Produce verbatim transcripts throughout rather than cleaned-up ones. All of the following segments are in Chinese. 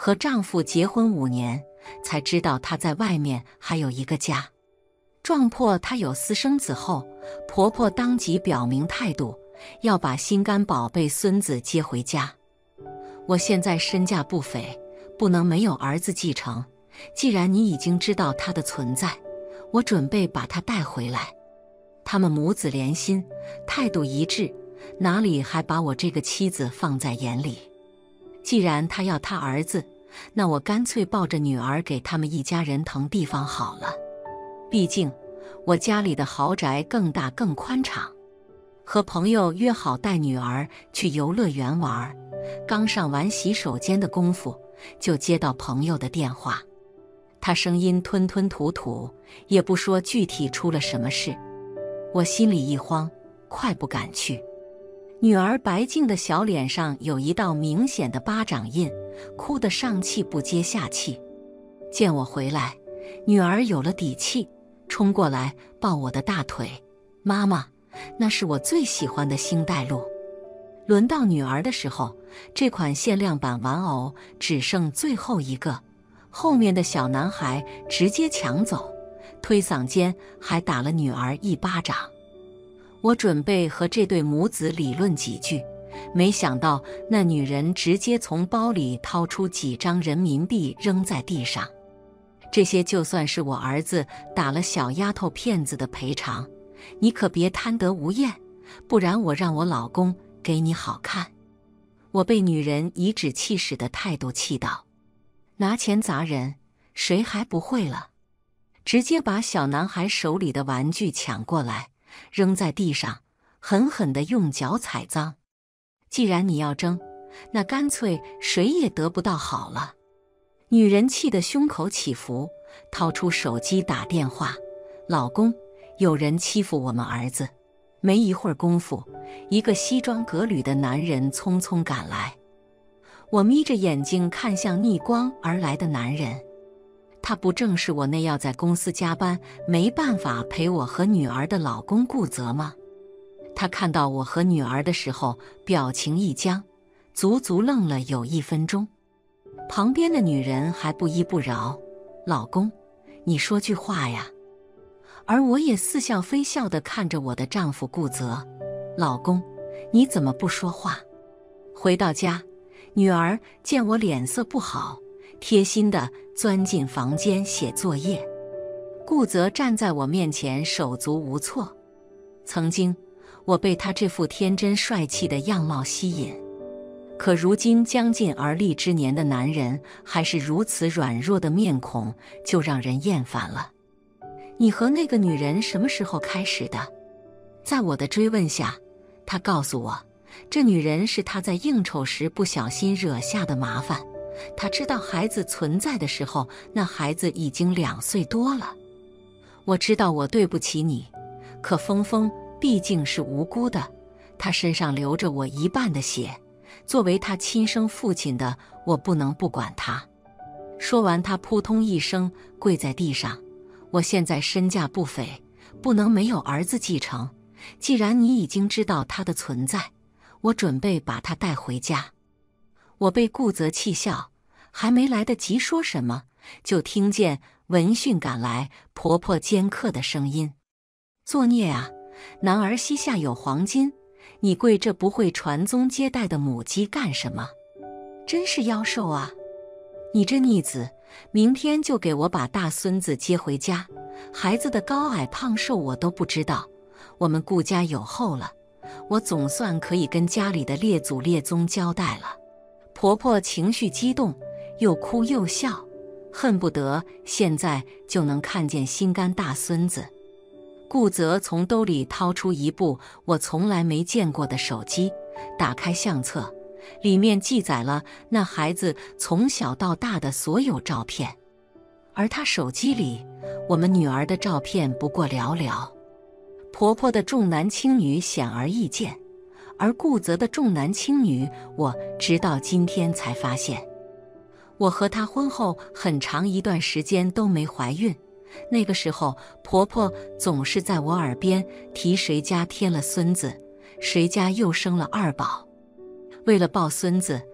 和丈夫结婚五年，才知道她在外面还有一个家。撞破她有私生子后，婆婆当即表明态度，要把心肝宝贝孙子接回家。我现在身价不菲，不能没有儿子继承。既然你已经知道他的存在，我准备把他带回来。他们母子连心，态度一致，哪里还把我这个妻子放在眼里？既然他要他儿子，那我干脆抱着女儿给他们一家人腾地方好了。毕竟我家里的豪宅更大更宽敞。和朋友约好带女儿去游乐园玩，刚上完洗手间的功夫，就接到朋友的电话。他声音吞吞吐吐，也不说具体出了什么事。我心里一慌，快不敢去。女儿白净的小脸上有一道明显的巴掌印，哭得上气不接下气。见我回来，女儿有了底气，冲过来抱我的大腿，妈妈，那是我最喜欢的星黛露。轮到女儿的时候，这款限量版玩偶只剩最后一个，后面的小男孩直接抢走，推搡间还打了女儿一巴掌。我准备和这对母子理论几句，没想到那女人直接从包里掏出几张人民币扔在地上。这些就算是我儿子打了小丫头片子的赔偿，你可别贪得无厌，不然我让我老公给你好看。我被女人颐指气使的态度气到，拿钱砸人，谁还不会了？直接把小男孩手里的玩具抢过来，扔在地上，狠狠地用脚踩脏。既然你要争，那干脆谁也得不到好了。女人气得胸口起伏，掏出手机打电话，老公，有人欺负我们儿子。没一会儿功夫，一个西装革履的男人匆匆赶来。我眯着眼睛看向逆光而来的男人，他不正是我那要在公司加班没办法陪我和女儿的老公顾泽吗？他看到我和女儿的时候，表情一僵，足足愣了有一分钟。旁边的女人还不依不饶，老公，你说句话呀。而我也似笑非笑地看着我的丈夫顾泽，老公，你怎么不说话？回到家，女儿见我脸色不好，贴心地钻进房间写作业。顾泽站在我面前手足无措。曾经我被他这副天真帅气的样貌吸引，可如今将近而立之年的男人还是如此软弱的面孔，就让人厌烦了。你和那个女人什么时候开始的？在我的追问下，他告诉我，这女人是他在应酬时不小心惹下的麻烦。他知道孩子存在的时候，那孩子已经两岁多了。我知道我对不起你，可峰峰毕竟是无辜的，他身上流着我一半的血，作为他亲生父亲的我不能不管他。说完，他扑通一声跪在地上。我现在身价不菲，不能没有儿子继承。既然你已经知道他的存在，我准备把他带回家。我被顾泽气笑，还没来得及说什么，就听见闻讯赶来婆婆尖刻的声音：作孽啊！男儿膝下有黄金，你跪这不会传宗接代的母鸡干什么？真是妖兽啊！你这逆子，明天就给我把大孙子接回家，孩子的高矮胖瘦我都不知道。我们顾家有后了，我总算可以跟家里的列祖列宗交代了。婆婆情绪激动，又哭又笑，恨不得现在就能看见心肝大孙子。顾泽从兜里掏出一部我从来没见过的手机，打开相册，里面记载了那孩子从小到大的所有照片。而他手机里，我们女儿的照片不过寥寥。婆婆的重男轻女显而易见，而顾泽的重男轻女，我直到今天才发现。我和他婚后很长一段时间都没怀孕，那个时候婆婆总是在我耳边提谁家添了孙子，谁家又生了二宝。为了抱孙子，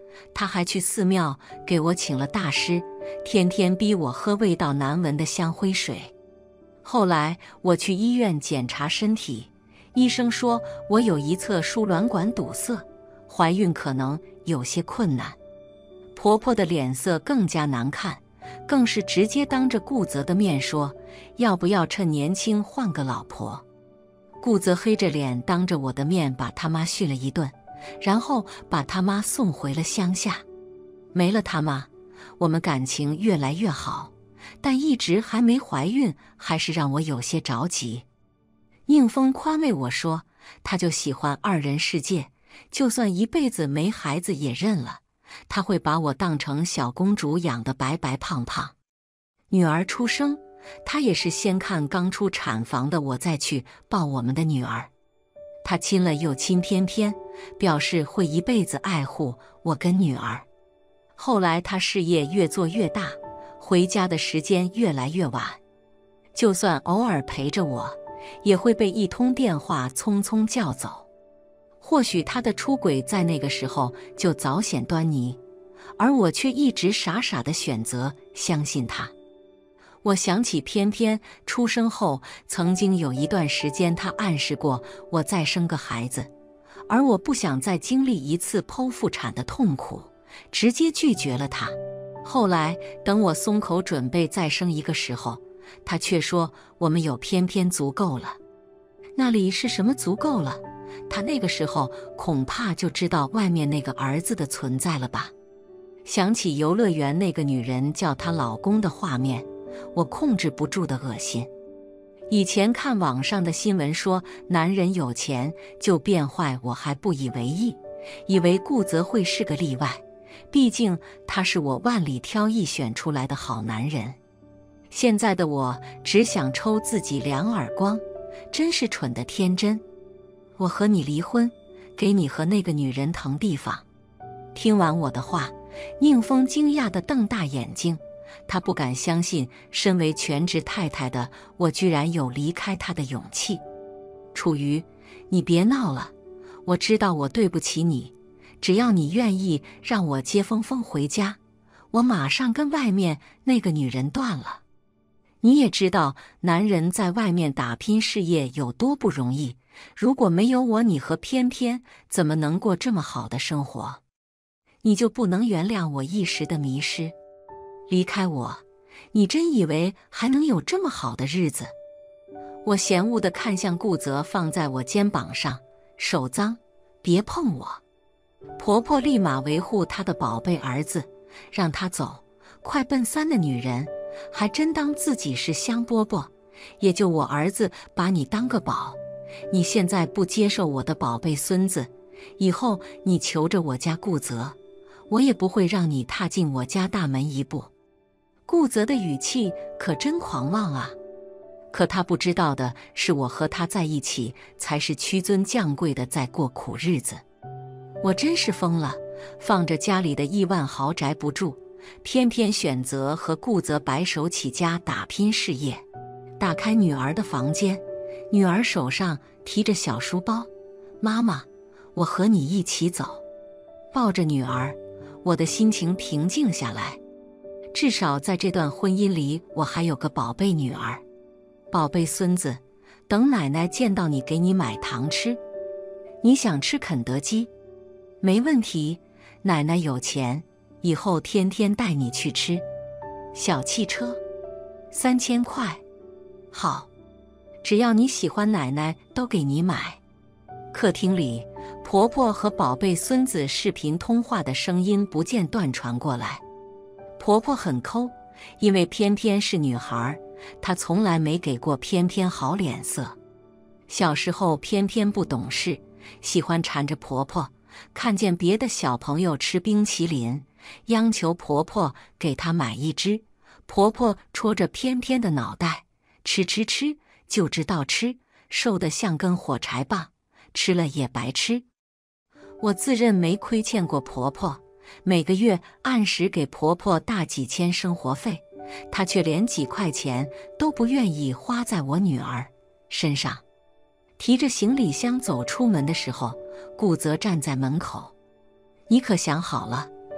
他还去寺庙给我请了大师，天天逼我喝味道难闻的香灰水。后来我去医院检查身体，医生说我有一侧输卵管堵塞，怀孕可能有些困难。婆婆的脸色更加难看，更是直接当着顾泽的面说，要不要趁年轻换个老婆。顾泽黑着脸当着我的面把他妈训了一顿，然后把他妈送回了乡下。没了他妈，我们感情越来越好，但一直还没怀孕，还是让我有些着急。宁风宽慰我说，他就喜欢二人世界，就算一辈子没孩子也认了，他会把我当成小公主养得白白胖胖。女儿出生，他也是先看刚出产房的我再去抱我们的女儿。他亲了又亲翩翩，表示会一辈子爱护我跟女儿。后来他事业越做越大，回家的时间越来越晚，就算偶尔陪着我，也会被一通电话匆匆叫走。或许他的出轨在那个时候就早显端倪，而我却一直傻傻地选择相信他。我想起翩翩出生后，曾经有一段时间他暗示过我再生个孩子，而我不想再经历一次剖腹产的痛苦，直接拒绝了他。后来等我松口准备再生一个时候，他却说我们有翩翩足够了。那里是什么足够了？他那个时候恐怕就知道外面那个儿子的存在了吧。想起游乐园那个女人叫她老公的画面，我控制不住的恶心。以前看网上的新闻说男人有钱就变坏，我还不以为意，以为顾泽会是个例外，毕竟他是我万里挑一选出来的好男人。现在的我只想抽自己两耳光，真是蠢得天真。我和你离婚，给你和那个女人腾地方。听完我的话，宁风惊讶地瞪大眼睛，他不敢相信身为全职太太的我居然有离开他的勇气。楚瑜，你别闹了，我知道我对不起你，只要你愿意让我接峰峰回家，我马上跟外面那个女人断了。你也知道男人在外面打拼事业有多不容易，如果没有我，你和翩翩怎么能过这么好的生活？你就不能原谅我一时的迷失？离开我，你真以为还能有这么好的日子？我嫌恶地看向顾泽放在我肩膀上，手脏，别碰我。婆婆立马维护她的宝贝儿子，让他走，快奔三的女人，还真当自己是香饽饽，也就我儿子把你当个宝。你现在不接受我的宝贝孙子，以后你求着我家顾泽，我也不会让你踏进我家大门一步。顾泽的语气可真狂妄啊！可他不知道的是，我和他在一起才是屈尊降贵的在过苦日子。我真是疯了，放着家里的亿万豪宅不住，偏偏选择和顾泽白手起家打拼事业。打开女儿的房间，女儿手上提着小书包，妈妈，我和你一起走。抱着女儿，我的心情平静下来。至少在这段婚姻里，我还有个宝贝女儿，宝贝孙子，等奶奶见到你给你买糖吃。你想吃肯德基？没问题，奶奶有钱，以后天天带你去吃。小汽车，三千块。好，只要你喜欢，奶奶都给你买。客厅里，婆婆和宝贝孙子视频通话的声音不间断传过来。婆婆很抠，因为翩翩是女孩，她从来没给过翩翩好脸色。小时候翩翩不懂事，喜欢缠着婆婆，看见别的小朋友吃冰淇淋，央求婆婆给她买一只。婆婆戳着翩翩的脑袋，吃吃吃，就知道吃，瘦得像根火柴棒，吃了也白吃。我自认没亏欠过婆婆，每个月按时给婆婆大几千生活费，她却连几块钱都不愿意花在我女儿身上。提着行李箱走出门的时候，顾泽站在门口。你可想好了，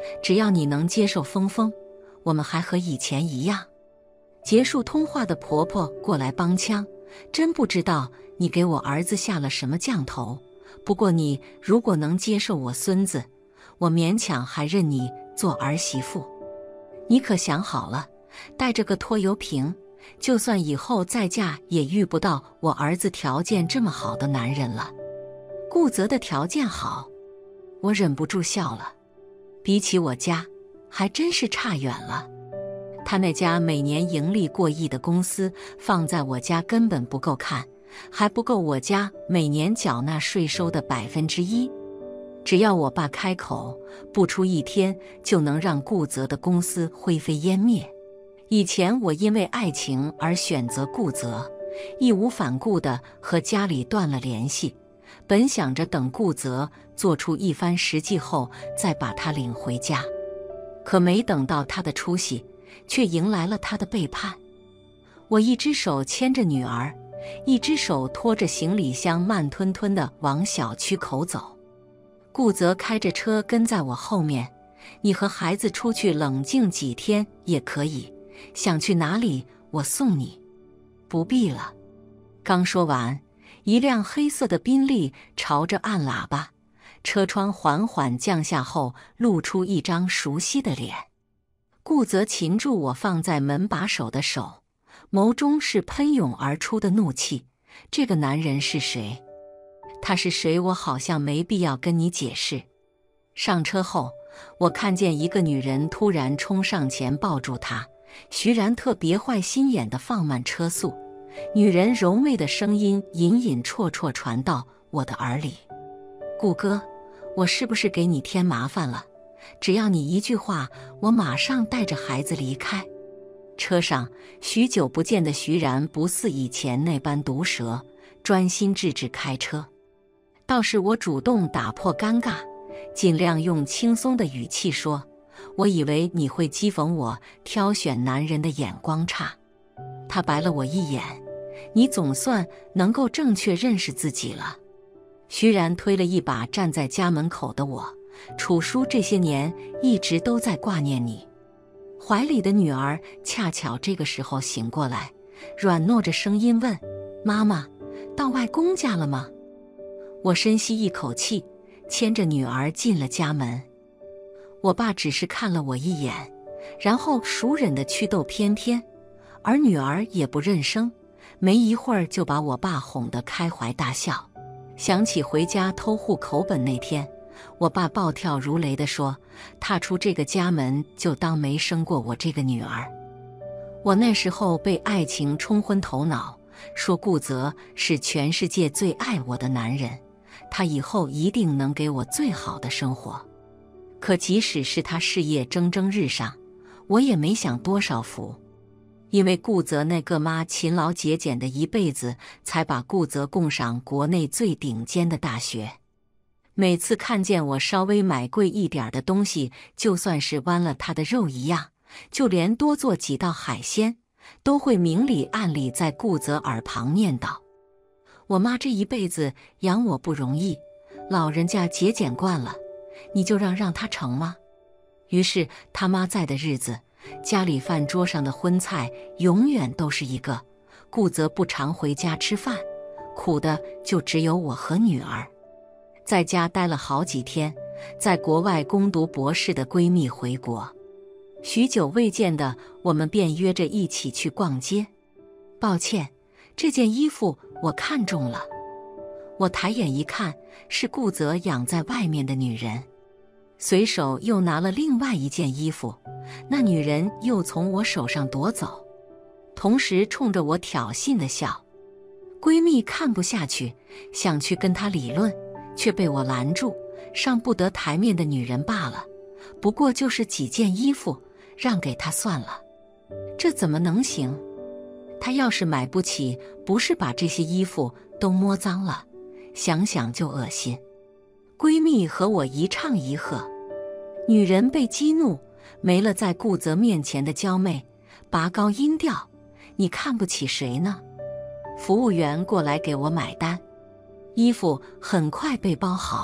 只要你能接受峰峰，我们还和以前一样。结束通话的婆婆过来帮腔，真不知道你给我儿子下了什么降头。不过你如果能接受我孙子，我勉强还认你做儿媳妇。你可想好了，带着个拖油瓶，就算以后再嫁也遇不到我儿子条件这么好的男人了。顾泽的条件好，我忍不住笑了。比起我家，还真是差远了。他那家每年盈利过亿的公司，放在我家根本不够看，还不够我家每年缴纳税收的百分之一。只要我爸开口，不出一天就能让顾泽的公司灰飞烟灭。以前我因为爱情而选择顾泽，义无反顾地和家里断了联系，本想着等顾泽做出一番实际后再把他领回家，可没等到他的出息，却迎来了他的背叛。我一只手牵着女儿，一只手拖着行李箱，慢吞吞地往小区口走。顾泽开着车跟在我后面，你和孩子出去冷静几天也可以，想去哪里我送你。不必了。刚说完，一辆黑色的宾利朝着按喇叭，车窗缓缓降下后，露出一张熟悉的脸。顾泽擒住我放在门把手的手，眸中是喷涌而出的怒气。这个男人是谁？他是谁？我好像没必要跟你解释。上车后，我看见一个女人突然冲上前抱住他，徐然特别坏心眼地放慢车速。女人柔媚的声音隐隐绰绰传到我的耳里：顾哥，我是不是给你添麻烦了？只要你一句话，我马上带着孩子离开。车上，许久不见的徐然不似以前那般毒舌，专心致志开车。倒是我主动打破尴尬，尽量用轻松的语气说：我以为你会讥讽我挑选男人的眼光差。他白了我一眼：你总算能够正确认识自己了。徐然推了一把站在家门口的我：楚叔这些年一直都在挂念你。怀里的女儿恰巧这个时候醒过来，软糯着声音问：妈妈，到外公家了吗？我深吸一口气，牵着女儿进了家门。我爸只是看了我一眼，然后熟忍地去逗翩翩，而女儿也不认生，没一会儿就把我爸哄得开怀大笑。想起回家偷户口本那天，我爸暴跳如雷地说：踏出这个家门就当没生过我这个女儿。我那时候被爱情冲昏头脑，说顾泽是全世界最爱我的男人，他以后一定能给我最好的生活。可即使是他事业蒸蒸日上，我也没享多少福。因为顾泽那个妈勤劳节俭的一辈子，才把顾泽供上国内最顶尖的大学。每次看见我稍微买贵一点的东西，就算是剜了他的肉一样，就连多做几道海鲜，都会明里暗里在顾泽耳旁念叨：我妈这一辈子养我不容易，老人家节俭惯了，你就让让她成吗？于是他妈在的日子，家里饭桌上的荤菜永远都是一个。顾泽不常回家吃饭，苦的就只有我和女儿。在家待了好几天，在国外攻读博士的闺蜜回国，许久未见的我们便约着一起去逛街。抱歉，这件衣服我看中了。我抬眼一看，是顾泽养在外面的女人，随手又拿了另外一件衣服，那女人又从我手上夺走，同时冲着我挑衅地笑。闺蜜看不下去，想去跟她理论，却被我拦住。上不得台面的女人罢了，不过就是几件衣服，让给她算了。这怎么能行？她要是买不起，不是把这些衣服都摸脏了，想想就恶心。闺蜜和我一唱一和，女人被激怒，没了在顾泽面前的娇媚，拔高音调：你看不起谁呢？服务员过来给我买单，衣服很快被包好，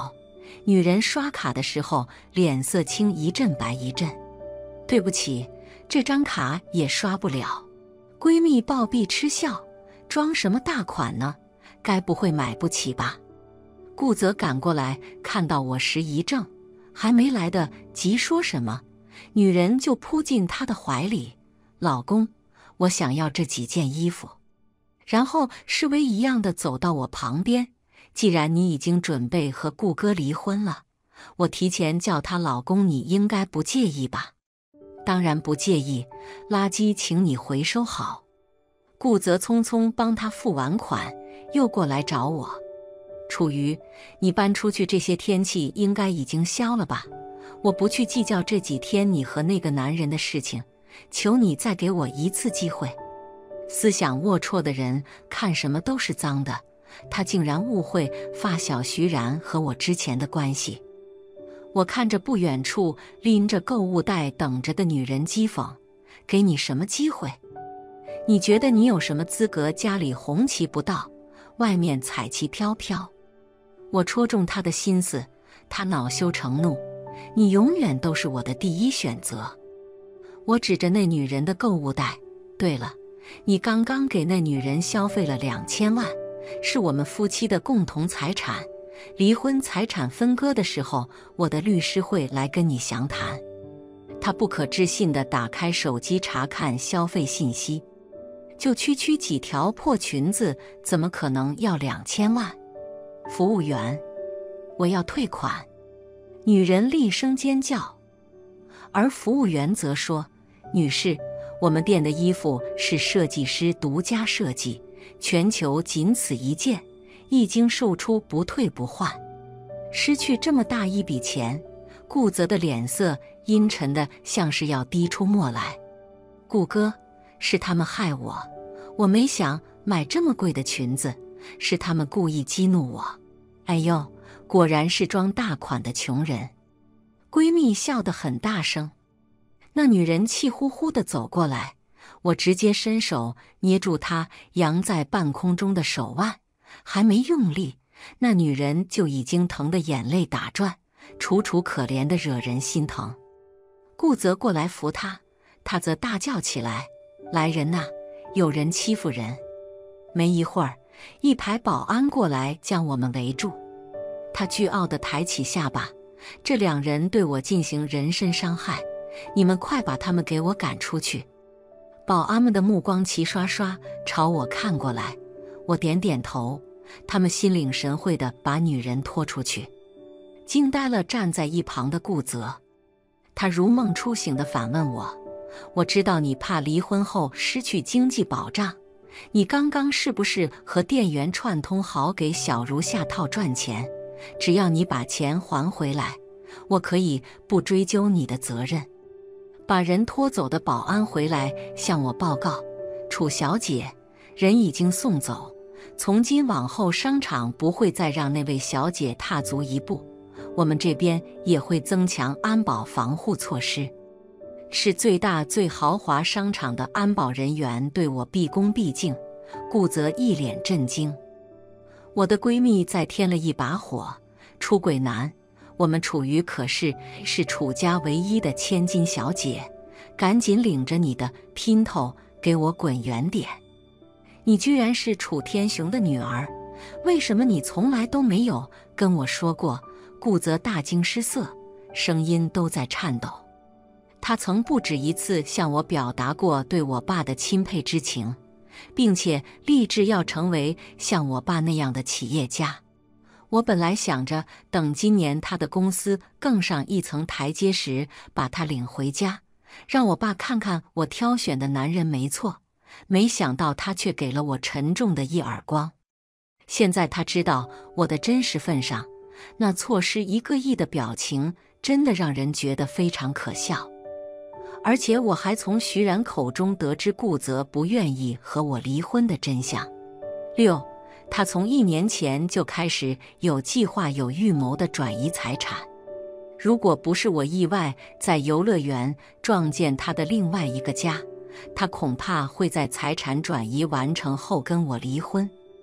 女人刷卡的时候脸色青一阵白一阵。对不起，这张卡也刷不了。闺蜜暴毙嗤笑，装什么大款呢？该不会买不起吧？顾泽赶过来，看到我时一怔，还没来得及说什么，女人就扑进他的怀里。老公，我想要这几件衣服。然后示威一样的走到我旁边。既然你已经准备和顾哥离婚了，我提前叫他老公，你应该不介意吧？当然不介意，垃圾请你回收好。顾泽匆匆帮他付完款，又过来找我。楚瑜，你搬出去这些天气应该已经消了吧？我不去计较这几天你和那个男人的事情，求你再给我一次机会。思想龌龊的人看什么都是脏的，他竟然误会发小徐然和我之前的关系。我看着不远处拎着购物袋等着的女人讥讽，给你什么机会？你觉得你有什么资格家里红旗不倒，外面彩旗飘飘？我戳中他的心思，他恼羞成怒，你永远都是我的第一选择。我指着那女人的购物袋，对了，你刚刚给那女人消费了两千万，是我们夫妻的共同财产，离婚财产分割的时候，我的律师会来跟你详谈。他不可置信地打开手机查看消费信息，就区区几条破裙子，怎么可能要两千万？服务员，我要退款！女人厉声尖叫，而服务员则说：女士，我们店的衣服是设计师独家设计，全球仅此一件，一经售出不退不换。失去这么大一笔钱，顾泽的脸色阴沉的像是要滴出墨来。顾哥，是他们害我，我没想买这么贵的裙子，是他们故意激怒我。哎呦，果然是装大款的穷人。闺蜜笑得很大声。那女人气呼呼地走过来，我直接伸手捏住她扬在半空中的手腕，还没用力，那女人就已经疼得眼泪打转，楚楚可怜的惹人心疼。顾泽过来扶她，她则大叫起来：来人呐，有人欺负人！没一会儿，一排保安过来将我们围住。他倨傲地抬起下巴，这两人对我进行人身伤害，你们快把他们给我赶出去！保安们的目光齐刷刷朝我看过来，我点点头，他们心领神会地把女人拖出去。惊呆了站在一旁的顾泽，他如梦初醒地反问我：我知道你怕离婚后失去经济保障，你刚刚是不是和店员串通好给小茹下套赚钱？只要你把钱还回来，我可以不追究你的责任。把人拖走的保安回来向我报告：楚小姐，人已经送走，从今往后商场不会再让那位小姐踏足一步，我们这边也会增强安保防护措施。是最大最豪华商场的安保人员对我毕恭毕敬。顾泽一脸震惊。我的闺蜜再添了一把火，出轨男，我们楚瑜可是是楚家唯一的千金小姐，赶紧领着你的姘头给我滚远点！你居然是楚天雄的女儿，为什么你从来都没有跟我说过？顾泽大惊失色，声音都在颤抖。他曾不止一次向我表达过对我爸的钦佩之情，并且立志要成为像我爸那样的企业家。我本来想着等今年他的公司更上一层台阶时，把他领回家，让我爸看看我挑选的男人没错，没想到他却给了我沉重的一耳光。现在他知道我的真实份上，那错失一个亿的表情真的让人觉得非常可笑。而且我还从徐然口中得知顾泽不愿意和我离婚的真相。六，他从一年前就开始有计划有预谋地转移财产。如果不是我意外在游乐园撞见他的另外一个家，他恐怕会在财产转移完成后跟我离婚。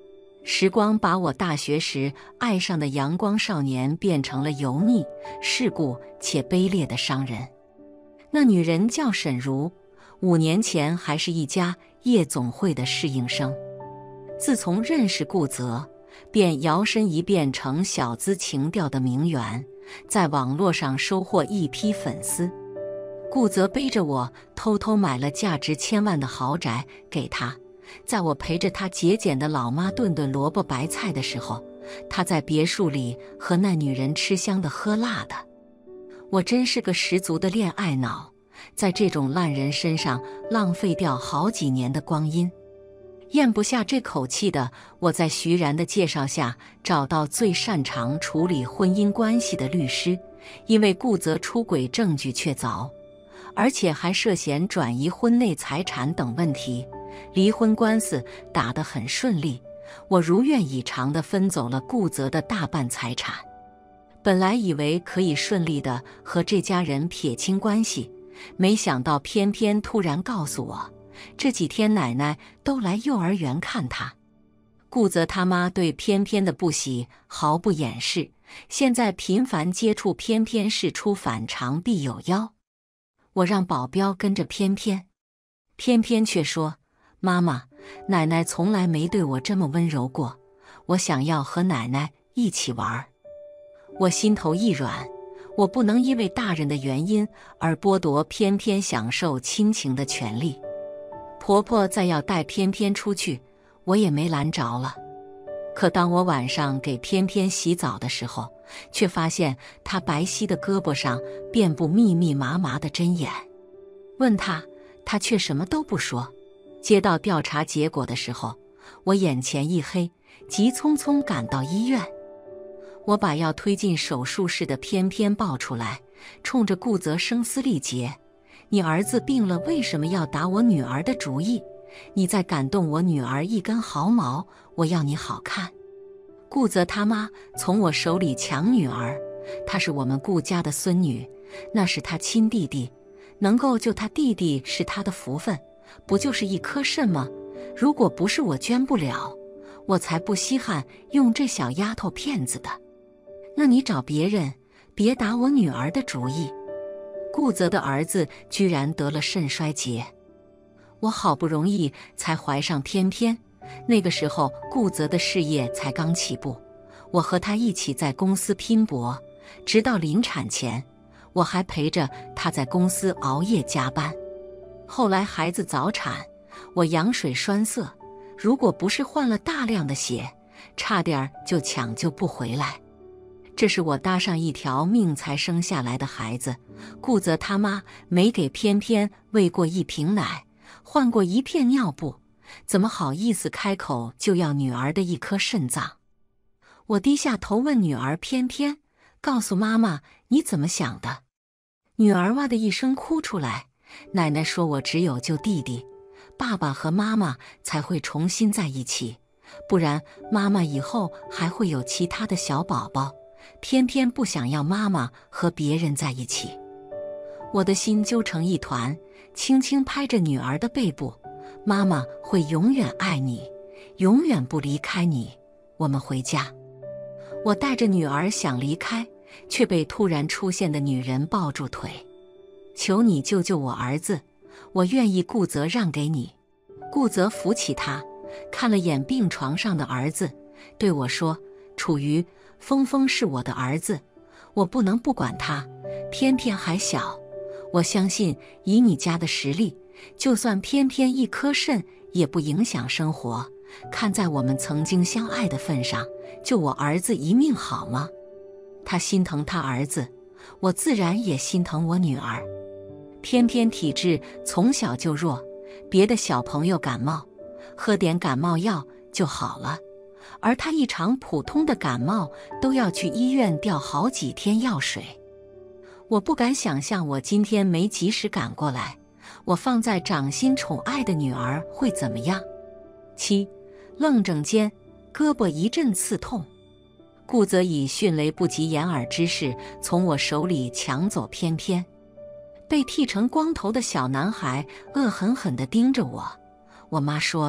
时光把我大学时爱上的阳光少年变成了油腻、世故且卑劣的商人。那女人叫沈如，五年前还是一家夜总会的侍应生。自从认识顾泽，便摇身一变成小资情调的名媛，在网络上收获一批粉丝。顾泽背着我偷偷买了价值千万的豪宅给他。在我陪着他节俭的老妈炖炖萝卜白菜的时候，他在别墅里和那女人吃香的喝辣的。我真是个十足的恋爱脑，在这种烂人身上浪费掉好几年的光阴。咽不下这口气的我，在徐然的介绍下找到最擅长处理婚姻关系的律师。因为顾泽出轨证据确凿，而且还涉嫌转移婚内财产等问题，离婚官司打得很顺利，我如愿以偿地分走了顾泽的大半财产。本来以为可以顺利地和这家人撇清关系，没想到偏偏突然告诉我，这几天奶奶都来幼儿园看他。顾泽他妈对偏偏的不喜毫不掩饰，现在频繁接触偏偏事出反常必有妖。我让保镖跟着偏偏，偏偏却说，妈妈，奶奶从来没对我这么温柔过，我想要和奶奶一起玩。我心头一软，我不能因为大人的原因而剥夺偏偏享受亲情的权利。婆婆再要带偏偏出去，我也没拦着了。可当我晚上给偏偏洗澡的时候，却发现她白皙的胳膊上遍布密密麻麻的针眼。问她，她却什么都不说。接到调查结果的时候，我眼前一黑，急匆匆赶到医院。我把要推进手术室的偏偏抱出来，冲着顾泽声嘶力竭，你儿子病了，为什么要打我女儿的主意？你再敢动我女儿一根毫毛，我要你好看。顾泽他妈从我手里抢女儿，她是我们顾家的孙女，那是他亲弟弟，能够救他弟弟是他的福分，不就是一颗肾吗？如果不是我捐不了，我才不稀罕用这小丫头骗子的。那你找别人，别打我女儿的主意。顾泽的儿子居然得了肾衰竭，我好不容易才怀上偏偏，那个时候顾泽的事业才刚起步，我和他一起在公司拼搏，直到临产前，我还陪着他在公司熬夜加班。后来孩子早产，我羊水栓塞，如果不是换了大量的血，差点就抢救不回来。这是我搭上一条命才生下来的孩子，顾泽他妈没给偏偏喂过一瓶奶，换过一片尿布，怎么好意思开口就要女儿的一颗肾脏？我低下头问女儿偏偏，告诉妈妈你怎么想的？女儿哇的一声哭出来，奶奶说我只有救弟弟，爸爸和妈妈才会重新在一起，不然妈妈以后还会有其他的小宝宝，偏偏不想要妈妈和别人在一起。我的心揪成一团，轻轻拍着女儿的背部，妈妈会永远爱你，永远不离开你，我们回家。我带着女儿想离开，却被突然出现的女人抱住腿。求你救救我儿子，我愿意顾泽让给你。顾泽扶起他，看了眼病床上的儿子，对我说，楚瑜，峰峰是我的儿子，我不能不管他，偏偏还小，我相信以你家的实力，就算偏偏一颗肾也不影响生活，看在我们曾经相爱的份上，救我儿子一命好吗？他心疼他儿子，我自然也心疼我女儿。偏偏体质从小就弱，别的小朋友感冒喝点感冒药就好了，而他一场普通的感冒都要去医院吊好几天药水。我不敢想象我今天没及时赶过来，我放在掌心宠爱的女儿会怎么样？七，愣怔间，胳膊一阵刺痛。顾泽以迅雷不及掩耳之势从我手里抢走偏偏，被剃成光头的小男孩恶狠狠地盯着我。我妈说了，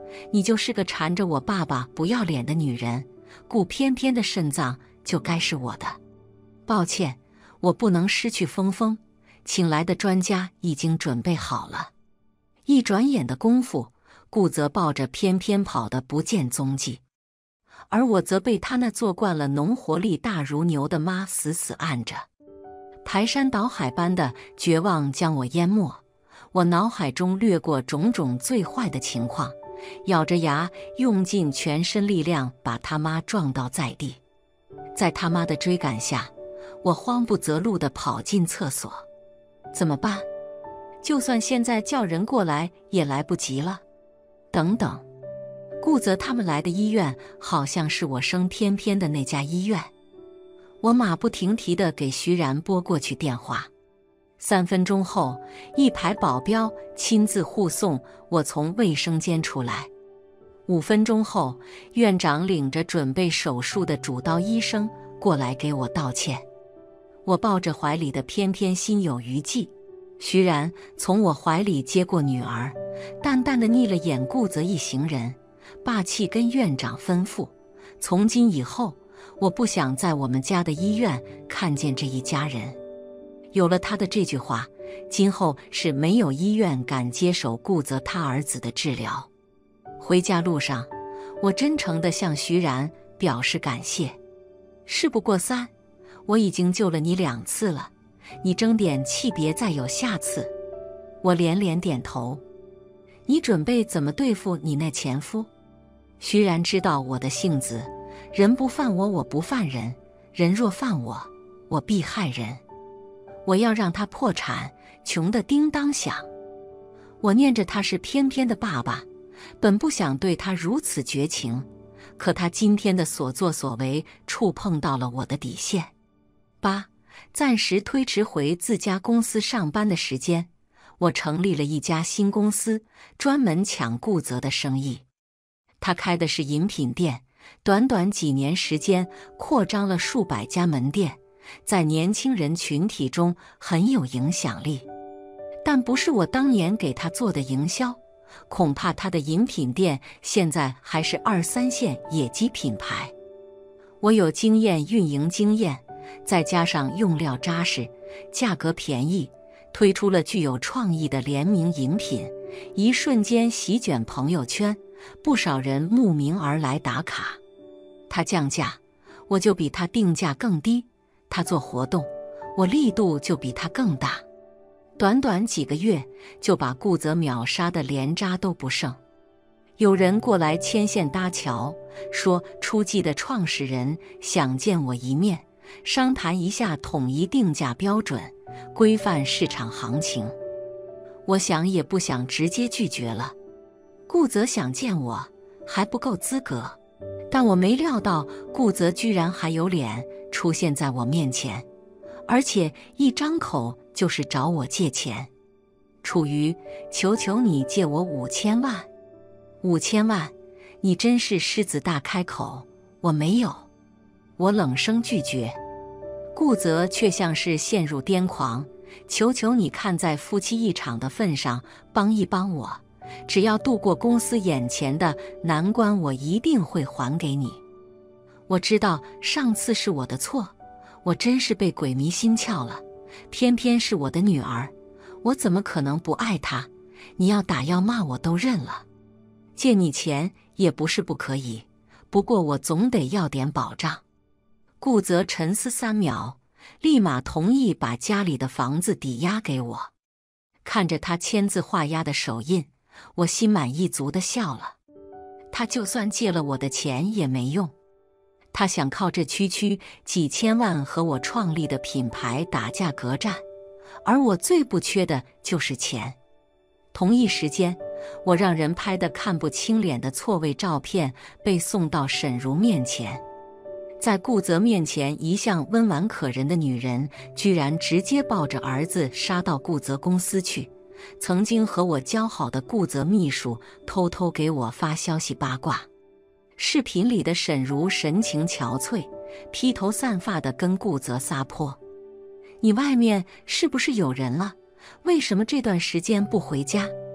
你就是个缠着我爸爸不要脸的女人，顾翩翩的肾脏就该是我的。抱歉，我不能失去峰峰，请来的专家已经准备好了。一转眼的功夫，顾泽抱着翩翩跑得不见踪迹，而我则被他那做惯了浓活力大如牛的妈死死按着。排山倒海般的绝望将我淹没，我脑海中掠过种种最坏的情况，咬着牙用尽全身力量把他妈撞倒在地。在他妈的追赶下，我慌不择路地跑进厕所。怎么办？就算现在叫人过来也来不及了。等等，顾泽他们来的医院好像是我生翩翩的那家医院。我马不停蹄地给徐然拨过去电话。三分钟后，一排保镖亲自护送我从卫生间出来。五分钟后，院长领着准备手术的主刀医生过来给我道歉。我抱着怀里的翩翩心有余悸。徐然从我怀里接过女儿，淡淡的睨了眼顾泽一行人，霸气跟院长吩咐：从今以后，我不想在我们家的医院看见这一家人。有了他的这句话，今后是没有医院敢接手顾泽他儿子的治疗。回家路上，我真诚地向徐然表示感谢。事不过三，我已经救了你两次了，你争点气，别再有下次。我连连点头。你准备怎么对付你那前夫？徐然知道我的性子，人不犯我，我不犯人；人若犯我，我必害人。我要让他破产，穷得叮当响。我念着他是翩翩的爸爸，本不想对他如此绝情，可他今天的所作所为触碰到了我的底线。八，暂时推迟回自家公司上班的时间，我成立了一家新公司，专门抢顾泽的生意。他开的是饮品店，短短几年时间扩张了数百家门店，在年轻人群体中很有影响力。但不是我当年给他做的营销，恐怕他的饮品店现在还是二三线野鸡品牌。我有经验运营经验，再加上用料扎实，价格便宜，推出了具有创意的联名饮品，一瞬间席卷朋友圈，不少人慕名而来打卡。他降价，我就比他定价更低；他做活动，我力度就比他更大。短短几个月，就把顾泽秒杀的连渣都不剩。有人过来牵线搭桥，说初季的创始人想见我一面，商谈一下统一定价标准，规范市场行情。我想也不想直接拒绝了。顾泽想见我，还不够资格，但我没料到顾泽居然还有脸出现在我面前，而且一张口就是找我借钱。楚瑜，求求你借我五千万。五千万，你真是狮子大开口，我没有。我冷声拒绝。顾泽却像是陷入癫狂，求求你看在夫妻一场的份上，帮一帮我，只要度过公司眼前的难关，我一定会还给你。我知道上次是我的错，我真是被鬼迷心窍了，偏偏是我的女儿，我怎么可能不爱她？你要打要骂我都认了。借你钱也不是不可以，不过我总得要点保障。顾泽沉思三秒，立马同意把家里的房子抵押给我。看着他签字画押的手印，我心满意足地笑了。他就算借了我的钱也没用，他想靠这区区几千万和我创立的品牌打价格战，而我最不缺的就是钱。同一时间，我让人拍的看不清脸的错位照片被送到沈如面前。在顾泽面前，一向温婉可人的女人居然直接抱着儿子杀到顾泽公司去。曾经和我交好的顾泽秘书偷偷给我发消息八卦。视频里的沈如神情憔悴，披头散发地跟顾泽撒泼：你外面是不是有人了？为什么这段时间不回家？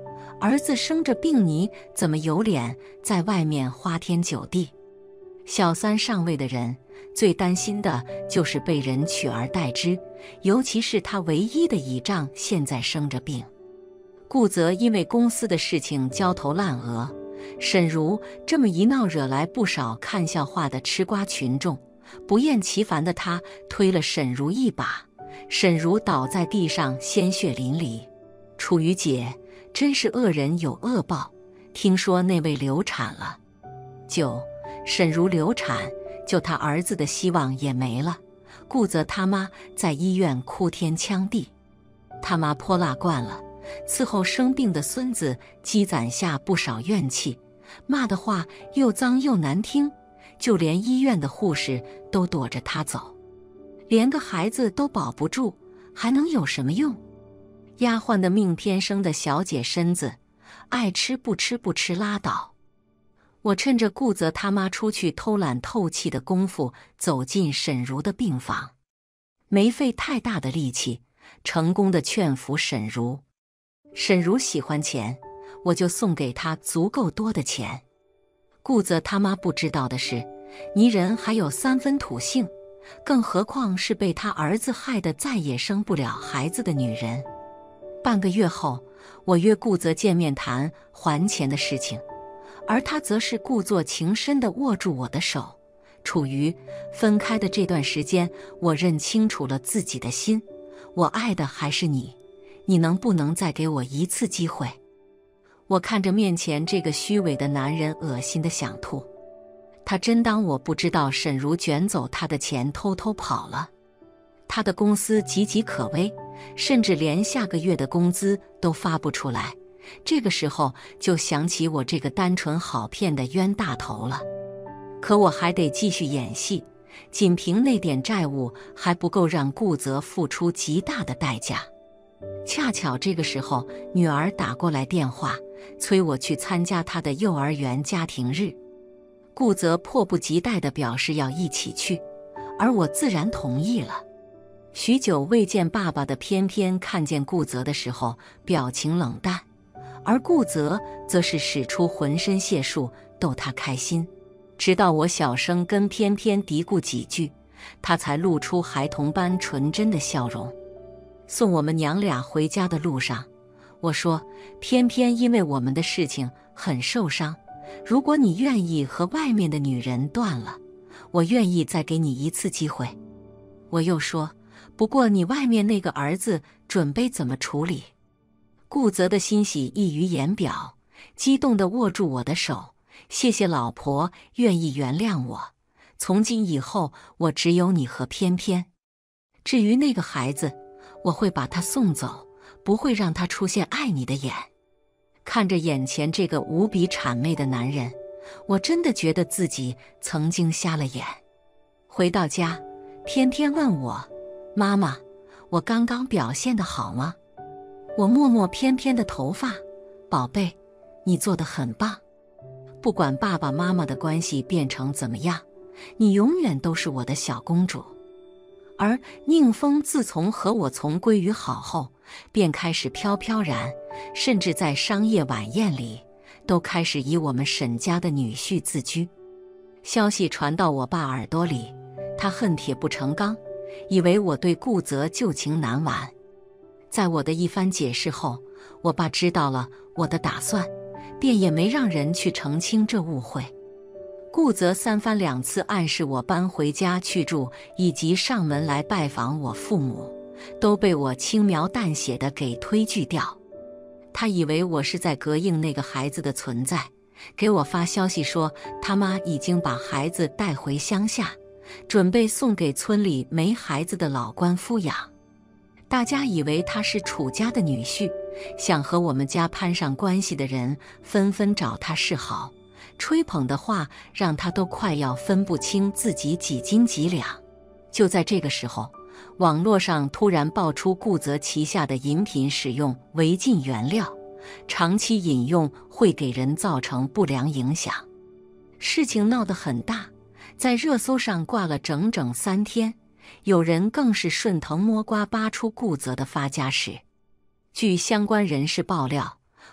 儿子生着病，你怎么有脸在外面花天酒地？小三上位的人最担心的就是被人取而代之，尤其是他唯一的倚仗现在生着病。顾泽因为公司的事情焦头烂额，沈如这么一闹，惹来不少看笑话的吃瓜群众。不厌其烦的他推了沈如一把，沈如倒在地上鲜血淋漓。楚瑜姐真是恶人有恶报，听说那位流产了。九，沈如流产，就他儿子的希望也没了。顾泽他妈在医院哭天抢地，他妈泼辣惯了，伺候生病的孙子，积攒下不少怨气，骂的话又脏又难听，就连医院的护士都躲着他走。连个孩子都保不住，还能有什么用？丫鬟的命天生的小姐身子，爱吃不吃不吃拉倒。我趁着顾泽他妈出去偷懒透气的功夫，走进沈如的病房，没费太大的力气，成功的劝服沈如。沈如喜欢钱，我就送给她足够多的钱。顾泽他妈不知道的是，泥人还有三分土性，更何况是被他儿子害得再也生不了孩子的女人。半个月后，我约顾泽见面谈还钱的事情，而他则是故作情深地握住我的手。处于分开的这段时间，我认清楚了自己的心，我爱的还是你，你能不能再给我一次机会？我看着面前这个虚伪的男人，恶心的想吐。他真当我不知道沈如卷走他的钱偷偷跑了？他的公司岌岌可危，甚至连下个月的工资都发不出来。这个时候就想起我这个单纯好骗的冤大头了。可我还得继续演戏，仅凭那点债务还不够让顾泽付出极大的代价。恰巧这个时候，女儿打过来电话，催我去参加她的幼儿园家庭日。顾泽迫不及待地表示要一起去，而我自然同意了。许久未见爸爸的偏偏看见顾泽的时候表情冷淡，而顾泽则是使出浑身解数逗他开心。直到我小声跟偏偏嘀咕几句，他才露出孩童般纯真的笑容。送我们娘俩回家的路上，我说偏偏因为我们的事情很受伤，如果你愿意和外面的女人断了，我愿意再给你一次机会。我又说，不过你外面那个儿子准备怎么处理？顾泽的欣喜溢于言表，激动地握住我的手，谢谢老婆愿意原谅我，从今以后我只有你和偏偏。至于那个孩子，我会把他送走，不会让他出现爱你的眼。看着眼前这个无比谄媚的男人，我真的觉得自己曾经瞎了眼。回到家，偏偏问我，妈妈，我刚刚表现得好吗？我摸摸偏偏的头发，宝贝，你做得很棒。不管爸爸妈妈的关系变成怎么样，你永远都是我的小公主。而宁风自从和我从归于好后，便开始飘飘然，甚至在商业晚宴里都开始以我们沈家的女婿自居。消息传到我爸耳朵里，他恨铁不成钢，以为我对顾泽旧情难挽。在我的一番解释后，我爸知道了我的打算，便也没让人去澄清这误会。顾泽三番两次暗示我搬回家去住，以及上门来拜访我父母，都被我轻描淡写的给推拒掉。他以为我是在膈应那个孩子的存在，给我发消息说他妈已经把孩子带回乡下，准备送给村里没孩子的老官抚养。大家以为他是楚家的女婿，想和我们家攀上关系的人纷纷找他示好，吹捧的话让他都快要分不清自己几斤几两。就在这个时候，网络上突然爆出顾泽旗下的饮品使用违禁原料，长期饮用会给人造成不良影响。事情闹得很大，在热搜上挂了整整三天，有人更是顺藤摸瓜扒出顾泽的发家史。据相关人士爆料，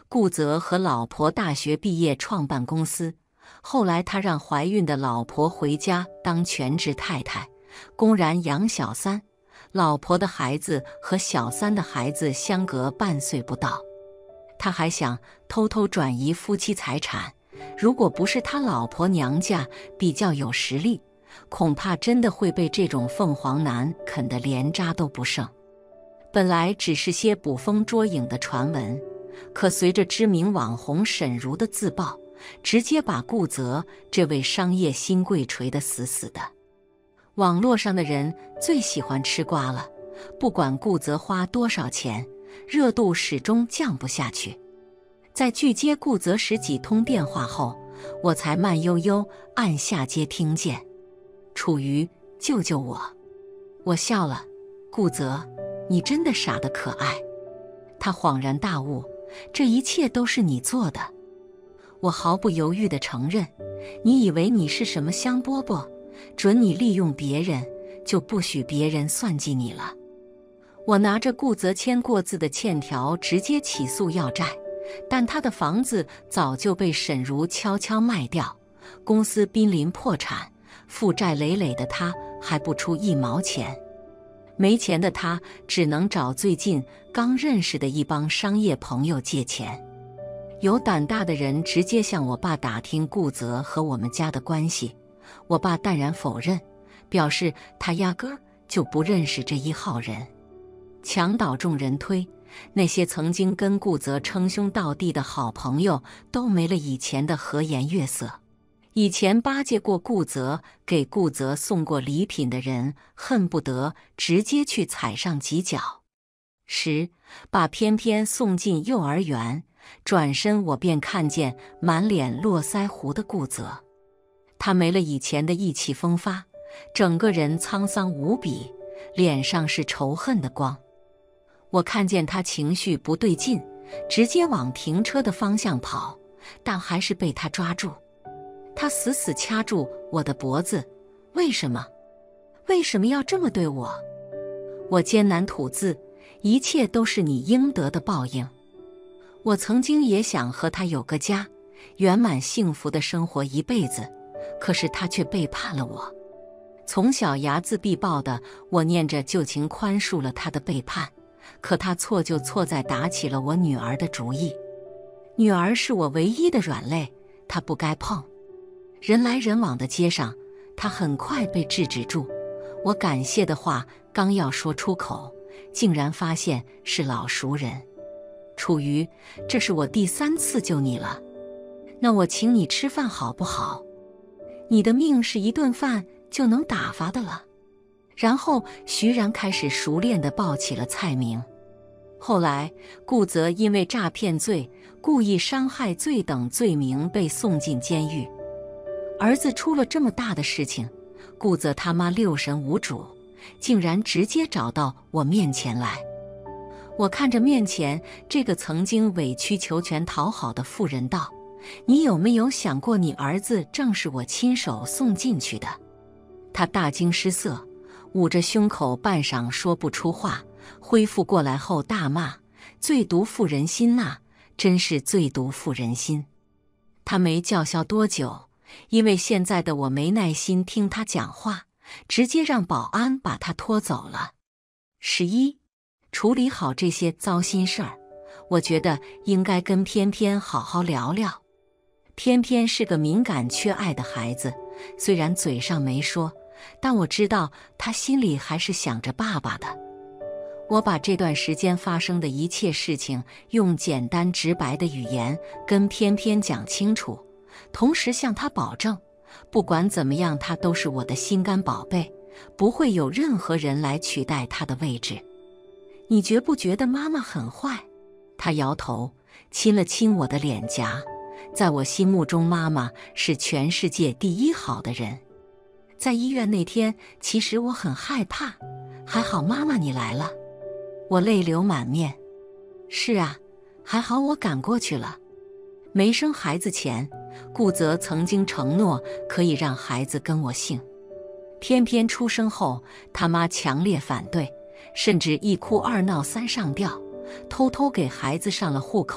顾泽和老婆大学毕业创办公司，后来他让怀孕的老婆回家当全职太太，公然养小三。老婆的孩子和小三的孩子相隔半岁不到。他还想偷偷转移夫妻财产，如果不是他老婆娘家比较有实力，恐怕真的会被这种凤凰男啃得连渣都不剩。本来只是些捕风捉影的传闻，可随着知名网红沈如的自曝，直接把顾泽这位商业新贵锤得死死的。网络上的人最喜欢吃瓜了，不管顾泽花多少钱，热度始终降不下去。在拒接顾泽十几通电话后，我才慢悠悠按下接听键。楚瑜，救救我！我笑了，顾泽，你真的傻得可爱。他恍然大悟，这一切都是你做的。我毫不犹豫地承认，你以为你是什么香饽饽，准你利用别人，就不许别人算计你了。我拿着顾泽签过字的欠条直接起诉要债，但他的房子早就被沈如悄悄卖掉，公司濒临破产，负债累累的他还不出一毛钱。没钱的他只能找最近刚认识的一帮商业朋友借钱。有胆大的人直接向我爸打听顾泽和我们家的关系，我爸淡然否认，表示他压根儿就不认识这一号人。墙倒众人推，那些曾经跟顾泽称兄道弟的好朋友都没了以前的和颜悦色。以前巴结过顾泽、给顾泽送过礼品的人，恨不得直接去踩上几脚。十，把偏偏送进幼儿园，转身我便看见满脸络腮胡的顾泽。他没了以前的意气风发，整个人沧桑无比，脸上是仇恨的光。我看见他情绪不对劲，直接往停车的方向跑，但还是被他抓住。他死死掐住我的脖子，为什么？为什么要这么对我？我艰难吐字，一切都是你应得的报应。我曾经也想和他有个家，圆满幸福的生活一辈子，可是他却背叛了我。从小睚眦必报的我念着旧情宽恕了他的背叛，可他错就错在打起了我女儿的主意。女儿是我唯一的软肋，他不该碰。人来人往的街上，他很快被制止住。我感谢的话刚要说出口，竟然发现是老熟人。楚瑜，这是我第三次救你了，那我请你吃饭好不好？你的命是一顿饭就能打发的了。然后徐然开始熟练地报起了菜名。后来顾泽因为诈骗罪、故意伤害罪等罪名被送进监狱。儿子出了这么大的事情，顾泽他妈六神无主，竟然直接找到我面前来。我看着面前这个曾经委曲求全讨好的妇人道：你有没有想过你儿子正是我亲手送进去的？他大惊失色，捂着胸口半晌说不出话，恢复过来后大骂：最毒妇人心呐，真是最毒妇人心。他没叫嚣多久，因为现在的我没耐心听他讲话，直接让保安把他拖走了。十一，处理好这些糟心事儿，我觉得应该跟偏偏好好聊聊。偏偏是个敏感缺爱的孩子，虽然嘴上没说，但我知道他心里还是想着爸爸的。我把这段时间发生的一切事情用简单直白的语言跟偏偏讲清楚，同时向他保证，不管怎么样他都是我的心肝宝贝，不会有任何人来取代他的位置。你觉不觉得妈妈很坏？他摇头，亲了亲我的脸颊。在我心目中，妈妈是全世界第一好的人。在医院那天，其实我很害怕，还好妈妈你来了。我泪流满面。是啊，还好我赶过去了。没生孩子前，顾泽曾经承诺可以让孩子跟我姓，偏偏出生后，他妈强烈反对，甚至一哭二闹三上吊，偷偷给孩子上了户口，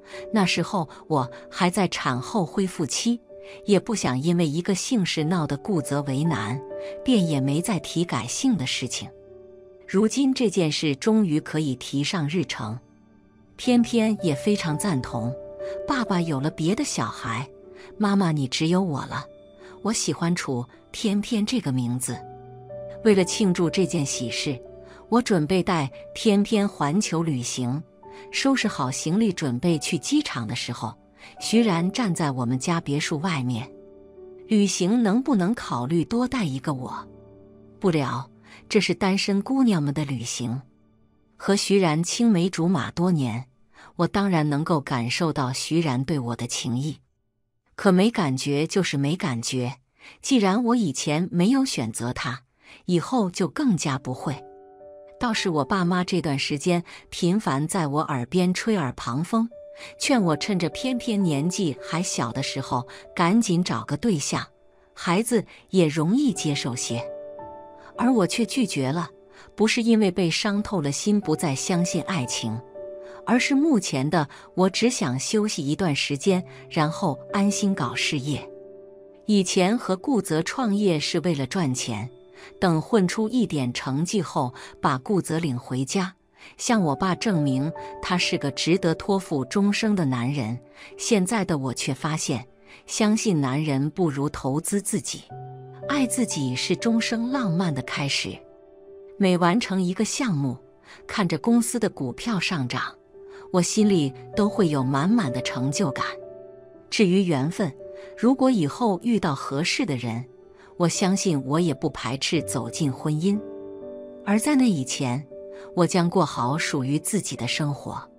那时候我还在产后恢复期，也不想因为一个姓氏闹得顾泽为难，便也没再提改姓的事情。如今这件事终于可以提上日程，偏偏也非常赞同。爸爸有了别的小孩，妈妈你只有我了。我喜欢楚偏偏这个名字。为了庆祝这件喜事，我准备带偏偏环球旅行。收拾好行李准备去机场的时候，徐然站在我们家别墅外面。旅行能不能考虑多带一个我？不了，这是单身姑娘们的旅行。和徐然青梅竹马多年，我当然能够感受到徐然对我的情谊。可没感觉就是没感觉，既然我以前没有选择他，以后就更加不会。倒是我爸妈这段时间频繁在我耳边吹耳旁风，劝我趁着偏偏年纪还小的时候赶紧找个对象，孩子也容易接受些。而我却拒绝了，不是因为被伤透了心不再相信爱情，而是目前的我只想休息一段时间，然后安心搞事业。以前和顾泽创业是为了赚钱，等混出一点成绩后，把顾泽领回家，向我爸证明他是个值得托付终生的男人。现在的我却发现，相信男人不如投资自己，爱自己是终生浪漫的开始。每完成一个项目，看着公司的股票上涨，我心里都会有满满的成就感。至于缘分，如果以后遇到合适的人，我相信我也不排斥走进婚姻。而在那以前，我将过好属于自己的生活。